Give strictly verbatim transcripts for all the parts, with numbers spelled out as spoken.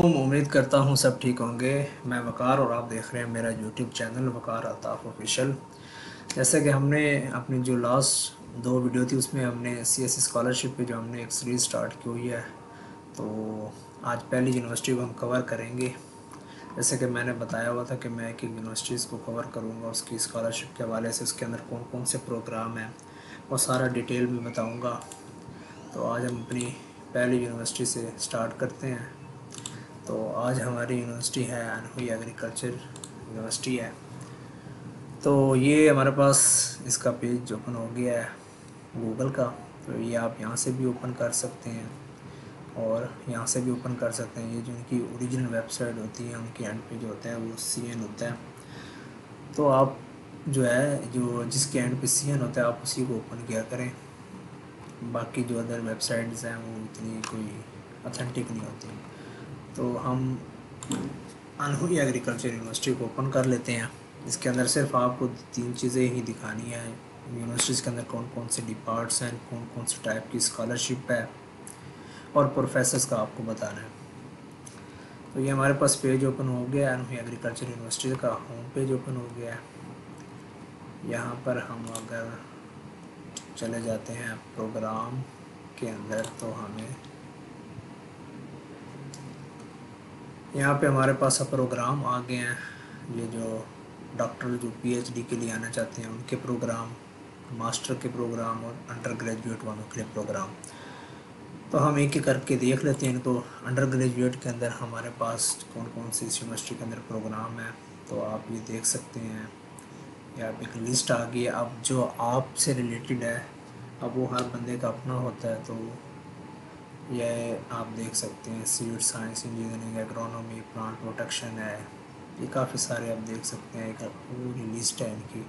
उम्मीद करता हूँ सब ठीक होंगे। मैं वकार और आप देख रहे हैं मेरा YouTube channel Waqar Altaf official. जैसे कि हमने अपनी जो लास्ट दो वीडियो थी उसमें हमने सी एस स्कॉलरशिप पे जो हमने एक सीरीज़ स्टार्ट की हुई है, तो आज पहली यूनिवर्सिटी को हम कवर करेंगे। जैसे कि मैंने बताया हुआ था कि मैं एक एक यूनिवर्सिटीज़ को कवर करूँगा, उसकी स्कॉलरशिप के हवाले से उसके अंदर कौन कौन से प्रोग्राम हैं वो सारा डिटेल में बताऊँगा। तो आज हम अपनी पहली यूनिवर्सिटी से स्टार्ट करते हैं। तो आज हमारी यूनिवर्सिटी है अनहुई एग्रीकल्चर यूनिवर्सिटी है। तो ये हमारे पास इसका पेज ओपन हो गया है गूगल का, तो ये आप यहाँ से भी ओपन कर सकते हैं और यहाँ से भी ओपन कर सकते हैं। ये जो इनकी ओरिजिनल वेबसाइट होती है उनकी एंड पे जो होता है वो सी एन होता है। तो आप जो है जो जिसके एंड पे सी एन होता है आप उसी को ओपन किया करें। बाकी जो अदर वेबसाइट्स हैं वो इतनी कोई ऑथेंटिक नहीं होती। तो हम अनहुई एग्रीकल्चर यूनिवर्सिटी को ओपन कर लेते हैं। इसके अंदर सिर्फ आपको तीन चीज़ें ही दिखानी है। यूनिवर्सिटीज़ के अंदर कौन कौन से डिपार्ट्स हैं, कौन कौन से टाइप की स्कॉलरशिप है और प्रोफेसर्स का आपको बताना है। तो ये हमारे पास पेज ओपन हो गया है। अनहुई एग्रीकल्चर यूनिवर्सिटी का होम पेज ओपन हो गया है। यहाँ पर हम अगर चले जाते हैं प्रोग्राम के अंदर तो हमें यहाँ पे हमारे पास प्रोग्राम आ गए हैं। ये जो डॉक्टर जो पीएचडी के लिए आना चाहते हैं उनके प्रोग्राम, मास्टर के प्रोग्राम और अंडर ग्रेजुएट वालों के लिए प्रोग्राम। तो हम एक एक करके देख लेते हैं इनको। अंडर ग्रेजुएट के अंदर हमारे पास कौन कौन से इस यूनिवर्सिटी के अंदर प्रोग्राम है तो आप ये देख सकते हैं। या आप एक लिस्ट आ गई है। अब जो आपसे रिलेटेड है अब वो हर बंदे का अपना होता है, तो यह आप देख सकते हैं। Seed science, engineering, agronomy, plant protection है। ये काफ़ी सारे आप देख सकते हैं, एक पूरी लिस्ट है इनकी।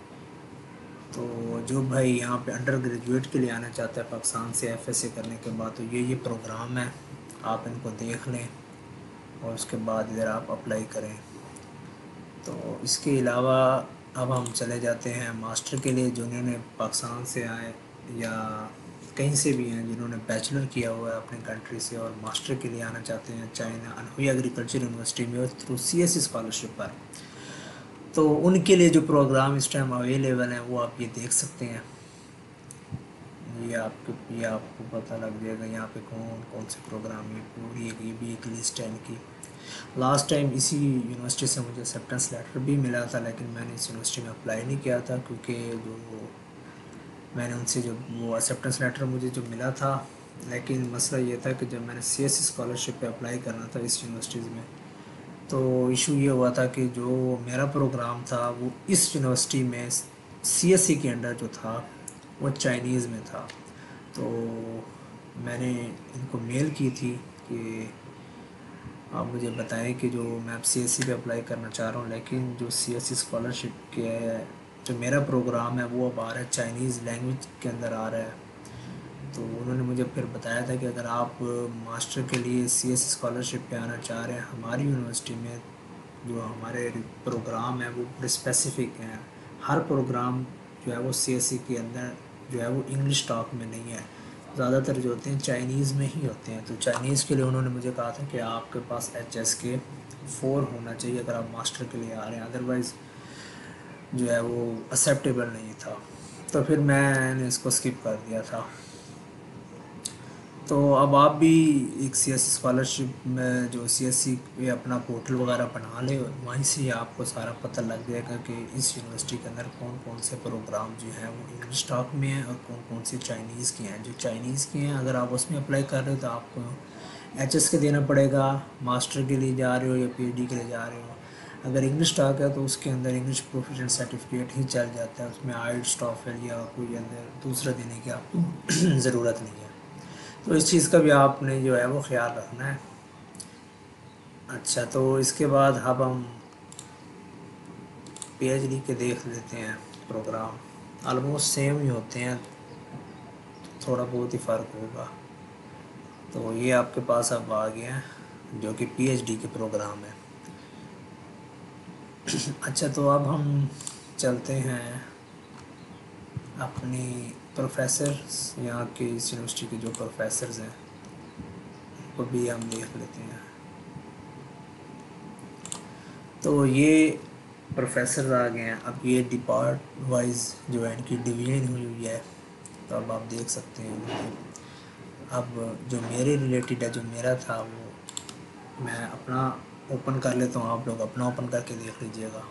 तो जो भाई यहाँ पे अंडर ग्रेजुएट के लिए आना चाहता है पाकिस्तान से एफ एस सी करने के बाद, तो ये ये प्रोग्राम है, आप इनको देख लें और उसके बाद इधर आप अप्लाई करें। तो इसके अलावा अब हम चले जाते हैं मास्टर के लिए। जिन्होंने पाकिस्तान से आए या कहीं से भी हैं, जिन्होंने बैचलर किया हुआ है अपने कंट्री से और मास्टर के लिए आना चाहते हैं चाइना अनहुई एग्रीकल्चर यूनिवर्सिटी में और थ्रू सी एस स्कॉलरशिप पर, तो उनके लिए जो प्रोग्राम इस टाइम अवेलेबल हैं वो आप ये देख सकते हैं। ये आपको ये आपको पता लग जाएगा यहाँ पे कौन कौन से प्रोग्राम, ये पूरी एक ये भी एक लिस्ट है इनकी। लास्ट टाइम इसी यूनिवर्सिटी से मुझे एक्सेप्टेंस लेटर भी मिला था, लेकिन मैंने इस यूनिवर्सिटी में अप्लाई नहीं किया था क्योंकि जो मैंने उनसे जो वो एक्सेप्टेंस लेटर मुझे जो मिला था, लेकिन मसला ये था कि जब मैंने सी एस स्कॉलरशिप पे अप्लाई करना था इस यूनिवर्सिटीज़ में, तो इशू ये हुआ था कि जो मेरा प्रोग्राम था वो इस यूनिवर्सिटी में सी एस सी के अंडर जो था वो चाइनीज़ में था। तो मैंने इनको मेल की थी कि आप मुझे बताएं कि जो मैं अब सी एस सी पे अप्लाई करना चाह रहा हूँ, लेकिन जो सी एस सी स्कॉलरशिप के जो मेरा प्रोग्राम है वो अब आ रहा है चाइनीज़ लैंग्वेज के अंदर आ रहा है। तो उन्होंने मुझे फिर बताया था कि अगर आप मास्टर के लिए सी एस सी स्कॉलरशिप पे आना चाह रहे हैं हमारी यूनिवर्सिटी में, जो हमारे प्रोग्राम है वो बड़े स्पेसिफ़िक हैं। हर प्रोग्राम जो है वो सी एस सी के अंदर जो है वो इंग्लिश टॉक में नहीं है, ज़्यादातर जो होते हैं चाइनीज़ में ही होते हैं। तो चाइनीज़ के लिए उन्होंने मुझे कहा था कि आपके पास एच एस के फोर होना चाहिए अगर आप मास्टर के लिए आ रहे हैं, अदरवाइज़ जो है वो एक्सेप्टेबल नहीं था। तो फिर मैंने इसको स्किप कर दिया था। तो अब आप भी एक सी एस सी स्कॉलरशिप में जो सी एस सी पे अपना पोर्टल वगैरह बना ले, वहीं से आपको सारा पता लग जाएगा कि इस यूनिवर्सिटी के अंदर कौन कौन से प्रोग्राम जो हैं वो इंग्लिश टॉक में हैं और कौन कौन से चाइनीज़ के हैं। जो चाइनीज़ के हैं अगर आप उसमें अप्लाई कर रहे हो तो आपको एच एस के देना पड़ेगा, मास्टर के लिए जा रहे हो या पी एच डी के लिए जा रहे हो। अगर इंग्लिश टॉक है तो उसके अंदर इंग्लिश प्रोफिशिएंट सर्टिफिकेट ही चल जाता है, उसमें आइल्स टॉफल या कोई अंदर दूसरा देने की आपको ज़रूरत नहीं है। तो इस चीज़ का भी आपने जो है वो ख्याल रखना है। अच्छा, तो इसके बाद अब हम पी एच डी के देख लेते हैं प्रोग्राम। ऑलमोस्ट सेम ही होते हैं, थोड़ा बहुत ही फ़र्क होगा। तो ये आपके पास अब आ गया है जो कि पी एच डी के प्रोग्राम है। अच्छा, तो अब हम चलते हैं अपनी प्रोफेसर्स, यहाँ के इस यूनिवर्सिटी के जो प्रोफेसर्स हैं उनको भी हम देख लेते हैं। تو یہ پروفیسر آ گئے ہیں. اب یہ ڈپارٹ وائز جو ہے ان کی ڈویژن ہوئی ہوئی ہے. تو اب آپ دیکھ سکتے ہیں انہوں نے اب جو میرے ریلیٹڈ ہے جو میرا تھا وہ میں اپنا اوپن کر لیتا ہوں, آپ لوگ اپنا اوپن کر کے دیکھ لیجئے گا.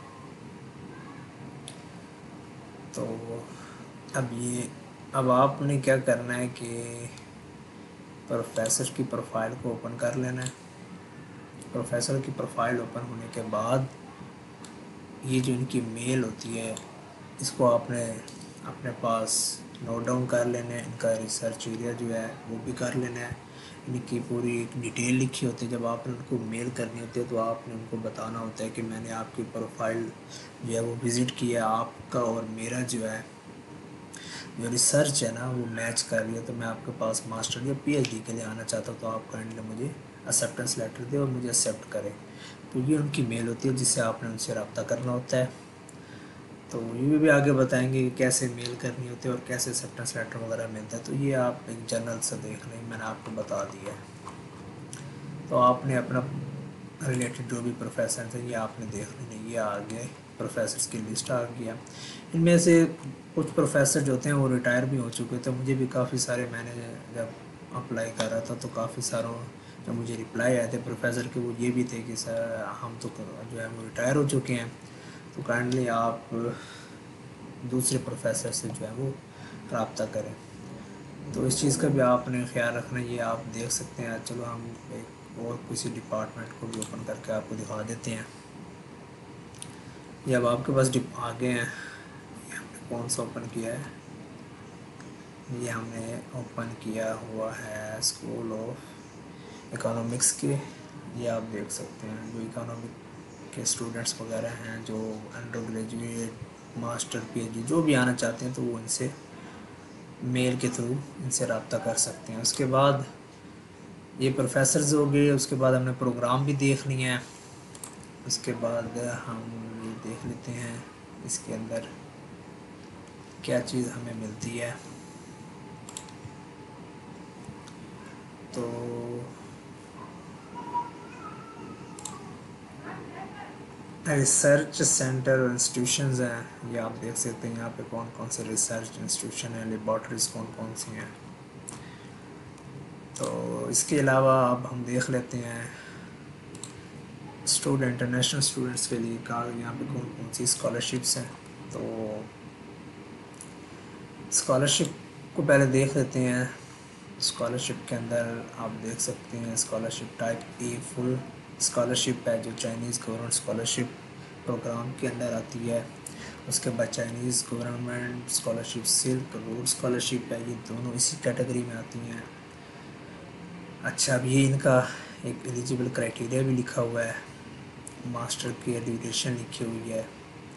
تو اب یہ اب آپ نے کیا کرنا ہے کہ پروفیسر کی پروفائل کو اوپن کر لینا ہے. پروفیسر کی پروفائل اوپن ہونے کے بعد یہ جو ان کی میل ہوتی ہے اس کو آپ نے اپنے پاس نوٹ ڈاؤن کر لینا ہے. ان کا ریسرچ ایریا جو ہے وہ بھی کر لینا ہے. ان کی پوری ایک ڈیٹیل لکھی ہوتی ہے. جب آپ نے ان کو میل کرنی ہوتی ہے تو آپ نے ان کو بتانا ہوتا ہے کہ میں نے آپ کی پروفائل جو ہے وہ وزٹ کیا, آپ کا اور میرا جو ہے جو ریسرچ ہے نا وہ میچ کر رہی ہے. تو میں آپ کے پاس ماسٹر یا پی ایچ ڈی کے لیے آنا چاہتا ہوں, تو آپ کائنڈلی مجھے ایکسیپٹنس لیٹر دیں اور مجھے ایکسیپٹ کریں. تو یہ ان کی میل ہوتی ہے جس سے آپ نے ان سے رابطہ کرنا ہوتا ہے. تو یہ بھی آگے بتائیں گے کہ کیسے میل کرنی ہوتی ہے اور کیسے ایکسیپٹنس لیٹر وغیرہ ملتا ہے. تو یہ آپ ایک جنرل سے دیکھ لیں, میں نے آپ کو بتا دیا ہے. تو آپ نے اپنا ریلیٹڈ جو بھی پروفیسر تھے یہ آپ نے دیکھ لیں. یہ آگے پروفیسرس کی لسٹ آ گیا. ان میں سے کچھ پروفیسر جو ہوتے ہیں وہ ریٹائر بھی ہو چکے تھے. مجھے بھی کافی سارے, میں نے جب اپلائی کر رہا تھا تو کافی ساروں جب مجھے رپلائی آئے تھے پروفیسر کے وہ یہ بھی تھے کہ سر ہم تو جو ہے وہ ریٹائر ہو چکے ہیں, تو کائنڈلی آپ دوسرے پروفیسر سے جو ہے وہ رابطہ کریں. تو اس چیز کا بھی آپ نے خیال رکھنا. یہ آپ دیکھ سکتے ہیں. چلو ہم ایک اور کسی ڈپارٹمنٹ کو بھی اوپن کر کے آپ کو دکھا دیتے ہیں. یہ اب آپ کے پاس آگے ہیں, یہ ہم نے کون سا اوپن کیا ہے, یہ ہم نے اوپن کیا ہوا ہے اسکول آف اکنامکس کے. یہ آپ دیکھ سکتے ہیں جو اکنامک کے اسٹوڈنٹس وغیرہ ہیں جو undergraduate master P H D جو بھی آنا چاہتے ہیں تو وہ ان سے میل کے تھرو ان سے رابطہ کر سکتے ہیں. اس کے بعد یہ پروفیسرز ہو گئے. اس کے بعد ہم نے پروگرام بھی دیکھ لیے ہیں. اس کے بعد ہم یہ دیکھ لیتے ہیں اس کے اندر کیا چیز ہمیں ملتی ہے. تو ریسرچ سینٹر اور انسٹیٹیوشنز ہیں, یہ آپ دیکھ سکتے ہیں یہاں پہ کون کون سے ریسرچ انسٹیٹیوشن ہیں, لیبارٹریز کون کون سی ہیں. تو اس کے علاوہ اب ہم دیکھ لیتے ہیں اسٹوڈنٹ انٹرنیشنل اسٹوڈنٹس کے لیے کا یہاں پہ کون کون سی اسکالرشپس ہیں. تو اسکالرشپ کو پہلے دیکھ لیتے ہیں. اسکالرشپ کے اندر آپ دیکھ سکتے ہیں scholarship type A full scholarship ہے جو چائنیز گورنمنٹ اسکالرشپ پروگرام کے اندر آتی ہے. اس کے بعد Chinese government scholarship silk road scholarship ہے, یہ دونوں اسی کیٹیگری میں آتی ہیں. اچھا, اب یہ ان کا ایک ایلیجیبل کرائٹیریا بھی لکھا ہوا ہے, ماسٹر کی ایڈوکیشن لکھی ہوئی ہے.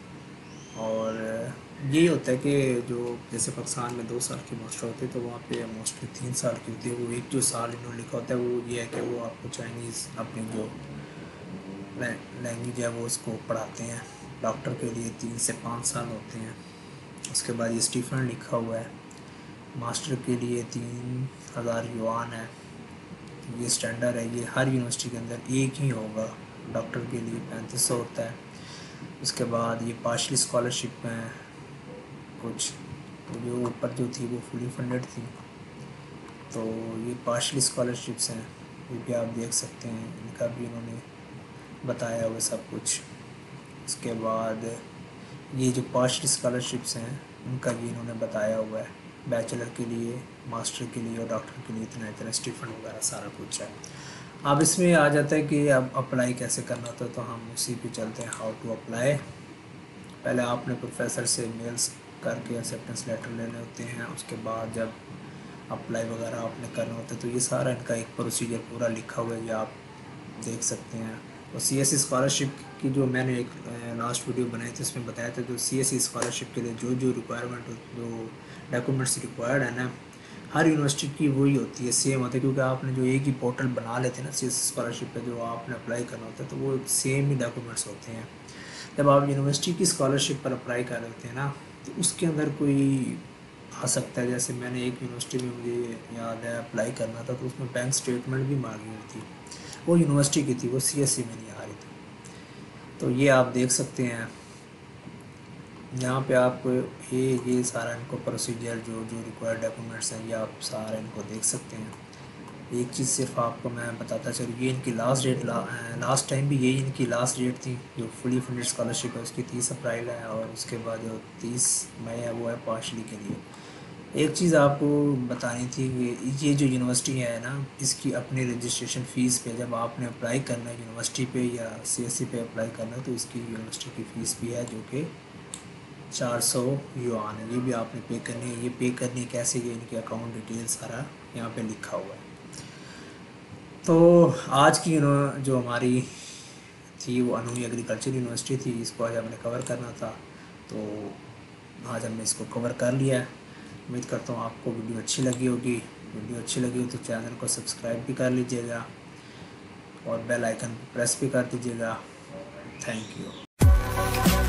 اور یہی ہوتا ہے کہ جو جیسے پاکستان میں دو سال کی ماسٹر ہوتی ہے تو وہاں پہ ماسٹر تین سال کی ہوتی ہے. وہ ایک جو سال انہوں نے لکھا ہوتا ہے وہ یہ ہے کہ وہ آپ کو چائنیز اپنی جو لینگویج ہے وہ اس کو پڑھاتے ہیں. ڈاکٹر کے لیے تین سے پانچ سال ہوتے ہیں. اس کے بعد یہ اسٹیفن لکھا ہوا ہے, ماسٹر کے لیے تین ہزار یوان ہے. یہ اسٹینڈرڈ ہے, یہ ہر یونیورسٹی کے اندر ایک ہی ہوگا. ڈاکٹر کے لیے پینتیس سو ہوتا ہے. اس کے بعد یہ پارشلی اسکالرشپ ہیں کچھ جو اوپر جو تھی وہ فلی فنڈڈ تھی. تو یہ پارشلی اسکالرشپس ہیں, یہ بھی آپ دیکھ سکتے ہیں. ان کا بھی انہوں نے بتایا ہوا سب کچھ. اس کے بعد یہ جو پارشل اسکالرشپس ہیں ان کا بھی انہوں نے بتایا ہوا ہے. بیچلر کے لیے, ماسٹر کے لیے اور ڈاکٹر کے لیے اتنا اتنا اسٹیفن وغیرہ سارا کچھ ہے. اب اس میں آ جاتا ہے کہ اب اپلائی کیسے کرنا ہوتا ہے, تو ہم اسی پہ چلتے ہیں. How to apply. پہلے آپ نے پروفیسر سے میلز کر کے ایکسیپٹنس لیٹر لینے ہوتے ہیں. اس کے بعد جب اپلائی وغیرہ آپ نے کرنا ہوتا ہے تو یہ سارا ان کا ایک پروسیجر پورا لکھا ہوا ہے, یہ آپ دیکھ سکتے ہیں. اور سی ایس سی اسکالرشپ کی جو میں نے ایک لاسٹ ویڈیو بنائی تھی اس میں بتایا تھا جو سی ایس سی اسکالرشپ کے لیے جو جو ریکوائرمنٹ جو ڈاکومنٹس ریکوائرڈ ہیں نا ہر یونیورسٹی کی وہی ہوتی ہے, سیم ہوتی ہے. کیونکہ آپ نے جو ایک ہی پورٹل بنا لیتے ہیں نا سی ایس سی اسکالرشپ پہ جو آپ نے اپلائی کرنا ہوتا ہے تو وہ سیم ہی ڈاکومنٹس ہوتے ہیں. جب آپ یونیورسٹی کی اسکالرشپ پر اپلائی کر رہے ہوتے ہیں نا تو اس کے اندر کوئی آ سکتا ہے. جیسے میں نے ایک یونیورسٹی میں مجھے یاد ہے اپلائی کرنا تھا تو اس میں بینک اسٹیٹمنٹ بھی مانگی ہوئی تھی, وہ یونیورسٹی کی تھی, وہ سی ایس سی میں نہیں آ رہی تھی. تو یہ آپ دیکھ سکتے ہیں یہاں پہ آپ کو یہ یہ سارا ان کو پروسیجر جو جو ریکوائرڈ ڈاکومنٹس ہیں یہ آپ سارا ان کو دیکھ سکتے ہیں۔ ایک چیز صرف آپ کو میں بتاتا چلوں، یہ ان کی لاسٹ ڈیٹ لاسٹ ٹائم بھی یہی ان کی لاسٹ ڈیٹ تھی جو فلی فنڈڈ اسکالرشپ ہے اس کی تیس اپریل ہے، اور اس کے بعد جو تیس مئی ہے وہ ہے پارشلی کے لیے۔ ایک چیز آپ کو بتانی تھی کہ یہ جو یونیورسٹی ہے نا، اس کی اپنی رجسٹریشن فیس پہ جب آپ نے اپلائی کرنا ہے یونیورسٹی پہ یا سی ایس سی پہ اپلائی کرنا ہے تو اس کی یونیورسٹی کی فیس بھی ہے جو کہ چار سو یوان ہے، یہ بھی آپ نے پے کرنی ہے۔ یہ پے کرنی ہے کیسے، یہ ان کے اکاؤنٹ ڈیٹیل سارا یہاں پہ لکھا ہوا ہے۔ تو آج کی جو ہماری تھی وہ انوئی ایگریکلچر یونیورسٹی تھی، اس کو آج ہم نے کور کرنا تھا، تو آج ہم نے اس کو کور کر لیا ہے۔ امید کرتا ہوں آپ کو ویڈیو اچھی لگی ہوگی۔ ویڈیو اچھی لگی ہو تو چینل کو سبسکرائب بھی کر لیجیے گا اور بیل آئیکن پریس بھی کر دیجیے گا۔ Thank you.